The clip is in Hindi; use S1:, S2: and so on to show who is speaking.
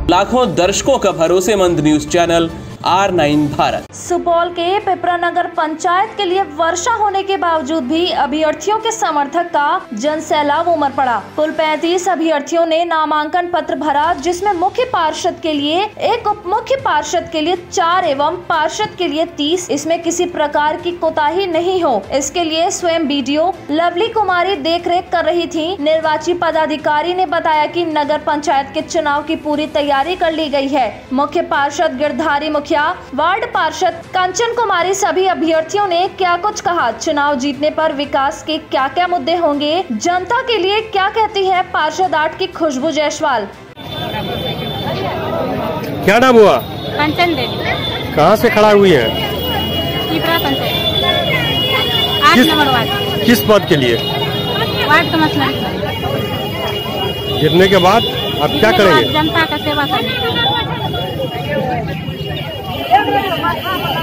S1: लाखों दर्शकों का भरोसेमंद news channel R9 Bharat.
S2: Supaul के पिपरा नगर पंचायत के लिए वर्षा होने के बावजूद भी अभ्यर्थियों के समर्थक का जनसैलाब उमड़ पड़ा। कुल 35 अभ्यर्थियों ने नामांकन पत्र भरा, जिसमें मुख्य पार्षद के लिए 1, उप मुख्य पार्षद के लिए 4 एवं पार्षद के लिए 30। इसमें किसी प्रकार की कोताही नहीं हो, इसके लिए स्वयं BDO लवली कुमारी देखरेख कर रही थी। निर्वाची पदाधिकारी ने बताया कि नगर पंचायत के चुनाव की पूरी तैयारी कर ली गई है। मुख्य पार्षद गिरधारी मुखिया, वार्ड पार्षद कंचन कुमारी, सभी अभ्यर्थियों ने क्या कुछ कहा। चुनाव जीतने पर विकास के क्या क्या मुद्दे होंगे, जनता के लिए क्या कहती है पार्षद 8 की खुशबू जायसवाल।
S3: क्या नाम हुआ?
S4: कंचन देवी।
S3: कहाँ से खड़ा हुई है?
S4: Pipra panchayat 8 number ward.
S3: किस पद के लिए?
S4: वार्ड का मसला
S3: गिरने के बाद आप क्या करेंगे?
S4: जनता का सेवा करेंगे।